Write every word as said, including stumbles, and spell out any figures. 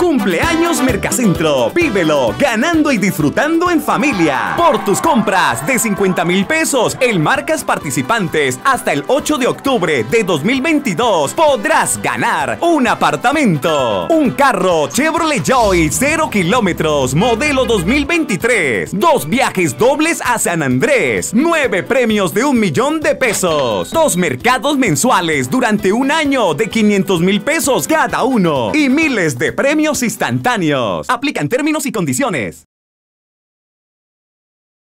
Cumpleaños Mercacentro. Vívelo ganando y disfrutando en familia. Por tus compras de cincuenta mil pesos en marcas participantes hasta el ocho de octubre de dos mil veintidós podrás ganar un apartamento, un carro Chevrolet Joy cero kilómetros modelo dos mil veintitrés, dos viajes dobles a San Andrés, nueve premios de un millón de pesos, dos mercados mensuales durante un año de quinientos mil pesos cada uno y miles de premios instantáneos. Aplican términos y condiciones.